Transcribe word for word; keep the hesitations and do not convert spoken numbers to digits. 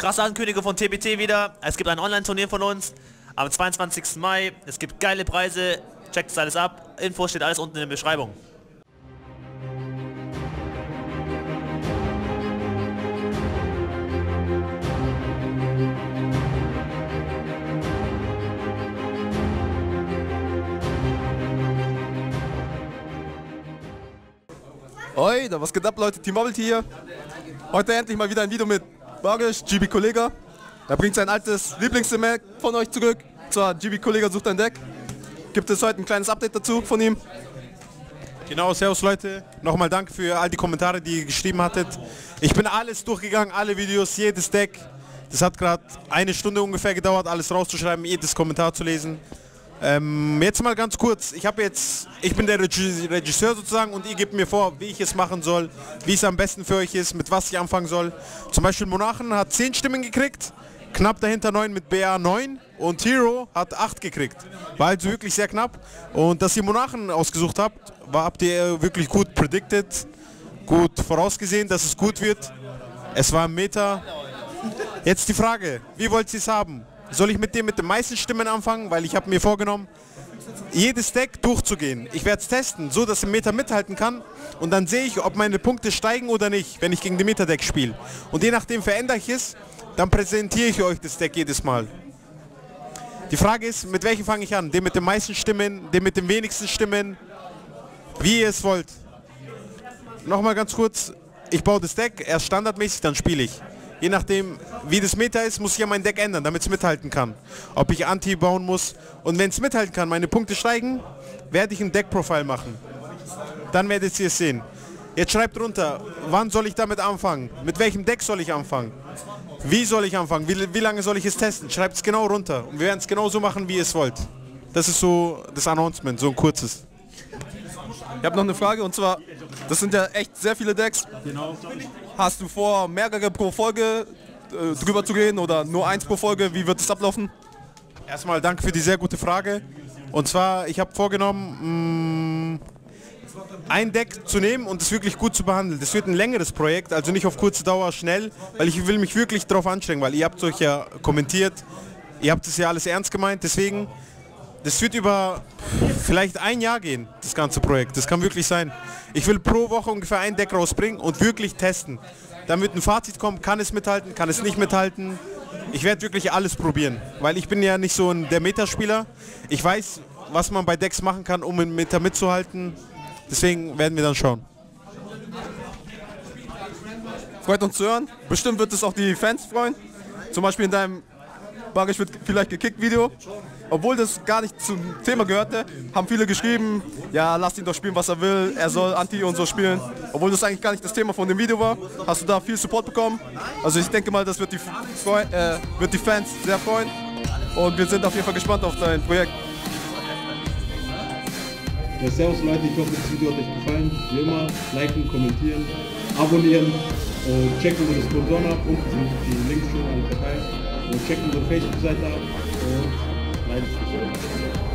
krasse Ankündigung von T B T wieder. Es gibt ein Online-Turnier von uns am zweiundzwanzigsten Mai. Es gibt geile Preise. Checkt das alles ab. Info steht alles unten in der Beschreibung. Oi, da was geht ab, Leute? Team Bubble Tea hier. Heute endlich mal wieder ein Video mit Bargisch, G B Kollega. Er bringt sein altes Lieblingsdeck von euch zurück. Und zwar G B Kollega sucht ein Deck. Gibt es heute ein kleines Update dazu von ihm? Genau, servus Leute. Nochmal danke für all die Kommentare, die ihr geschrieben hattet. Ich bin alles durchgegangen, alle Videos, jedes Deck. Das hat gerade eine Stunde ungefähr gedauert, alles rauszuschreiben, jedes Kommentar zu lesen. Ähm, jetzt mal ganz kurz, ich habe jetzt, ich bin der Regisseur sozusagen und ihr gebt mir vor, wie ich es machen soll, wie es am besten für euch ist, mit was ich anfangen soll. Zum Beispiel Monarchen hat zehn Stimmen gekriegt, knapp dahinter neun mit B A neun und Hero hat acht gekriegt. War also wirklich sehr knapp und dass ihr Monarchen ausgesucht habt, war, habt ihr wirklich gut predicted, gut vorausgesehen, dass es gut wird. Es war im Meta. Jetzt die Frage, wie wollt ihr es haben? Soll ich mit dem mit den meisten Stimmen anfangen? Weil ich habe mir vorgenommen, jedes Deck durchzugehen. Ich werde es testen, so dass im Meta mithalten kann. Und dann sehe ich, ob meine Punkte steigen oder nicht, wenn ich gegen den Meta-Deck spiele. Und je nachdem verändere ich es, dann präsentiere ich euch das Deck jedes Mal. Die Frage ist, mit welchem fange ich an? Den mit den meisten Stimmen, den mit den wenigsten Stimmen? Wie ihr es wollt. Nochmal ganz kurz, ich baue das Deck, erst standardmäßig, dann spiele ich. Je nachdem, wie das Meta ist, muss ich ja mein Deck ändern, damit es mithalten kann. Ob ich Anti bauen muss. Und wenn es mithalten kann, meine Punkte steigen, werde ich ein Deck-Profile machen. Dann werdet ihr es sehen. Jetzt schreibt runter, wann soll ich damit anfangen? Mit welchem Deck soll ich anfangen? Wie soll ich anfangen? Wie, wie lange soll ich es testen? Schreibt es genau runter. Und wir werden es genauso machen, wie ihr es wollt. Das ist so das Announcement, so ein kurzes. Ich habe noch eine Frage und zwar, das sind ja echt sehr viele Decks. Genau. Hast du vor, mehrere pro Folge äh, drüber zu gehen oder nur eins pro Folge? Wie wird es ablaufen? Erstmal danke für die sehr gute Frage. Und zwar, ich habe vorgenommen, mh, ein Deck zu nehmen und es wirklich gut zu behandeln. Das wird ein längeres Projekt, also nicht auf kurze Dauer schnell, weil ich will mich wirklich darauf anstrengen, weil ihr habt euch ja kommentiert, ihr habt es ja alles ernst gemeint, deswegen, das wird über vielleicht ein Jahr gehen, das ganze Projekt, das kann wirklich sein. Ich will pro Woche ungefähr ein Deck rausbringen und wirklich testen. Dann wird ein Fazit kommen, kann es mithalten, kann es nicht mithalten. Ich werde wirklich alles probieren, weil ich bin ja nicht so ein, der Metaspieler. Ich weiß, was man bei Decks machen kann, um im Meta mitzuhalten. Deswegen werden wir dann schauen. Freut uns zu hören. Bestimmt wird es auch die Fans freuen. Zum Beispiel in deinem Bargisch wird vielleicht gekickt Video. Obwohl das gar nicht zum Thema gehörte, haben viele geschrieben, ja, lasst ihn doch spielen, was er will, er soll Anti und so spielen. Obwohl das eigentlich gar nicht das Thema von dem Video war, hast du da viel Support bekommen. Also ich denke mal, das wird die, äh, wird die Fans sehr freuen. Und wir sind auf jeden Fall gespannt auf dein Projekt. Ja, servus Leute, ich hoffe, das Video hat euch gefallen. Wie immer, liken, kommentieren, abonnieren, äh, checkt unsere Sponsoren ab, unten sind die Links schon alle verteilt. Und checkt unsere Facebook-Seite ab. Und bleibt gesund.